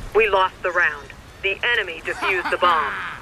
We lost the round. The enemy defused the bomb.